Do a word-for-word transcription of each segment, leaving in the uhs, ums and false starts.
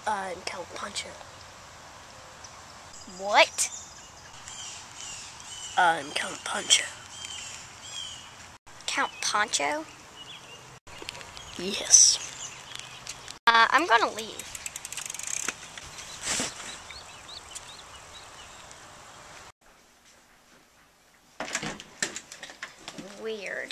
I'm Count Poncho. What? I'm Count Poncho. Count Poncho? Yes. Uh, I'm gonna leave. Weird.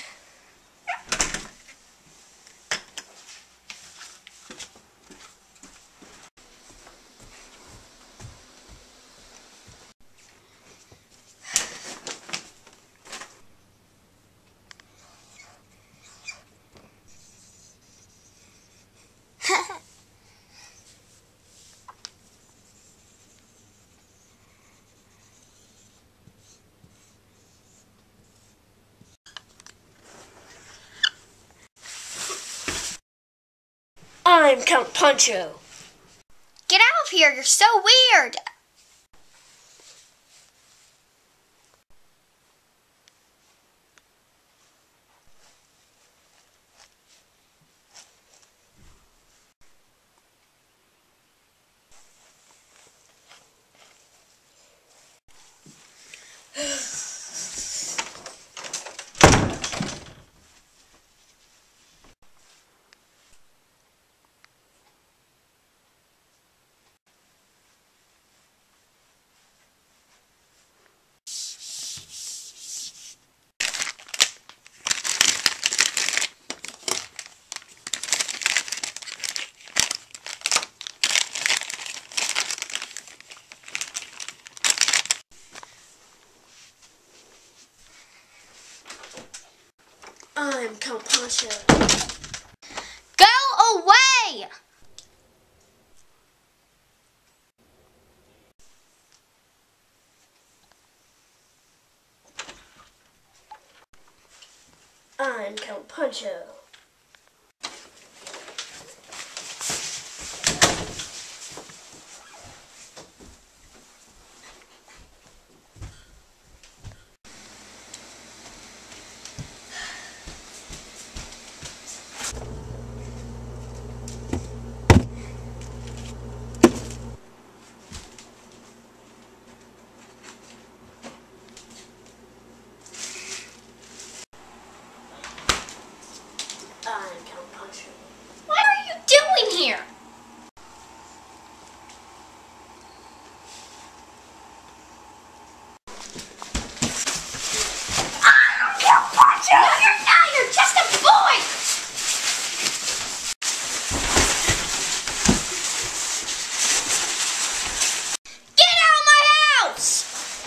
I'm Count Poncho. Get out of here, you're so weird! I'm Count Poncho. Go away! I'm Count Poncho. I'm Count Poncho. What are you doing here? I'm Count Poncho. No, you're not! You're just a boy! Get out of my house!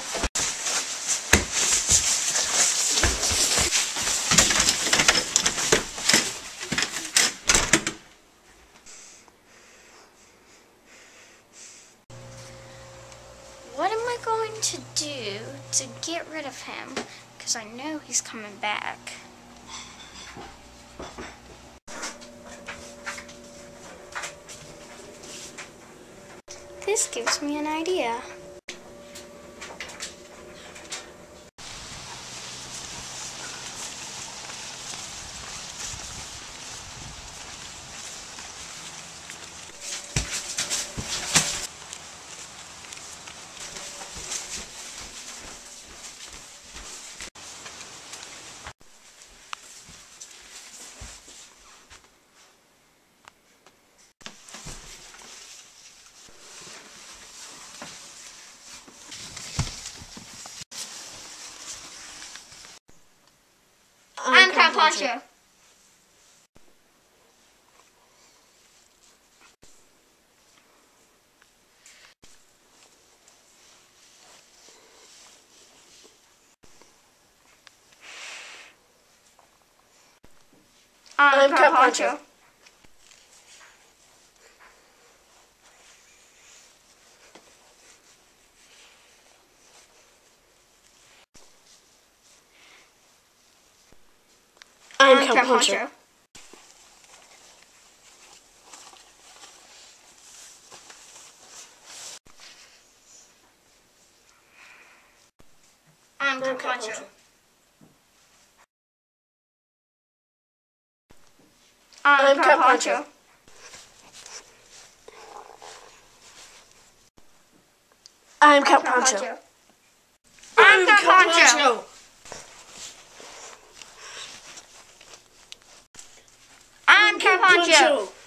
What am I going to do to get rid of him? Because I know he's coming back. This gives me an idea. I'm Count Poncho. I'm Count Poncho. I'm Count Poncho. I'm Count Poncho. I'm Count Poncho. I'm Count Poncho. I'm Count Poncho. I'm Count Poncho.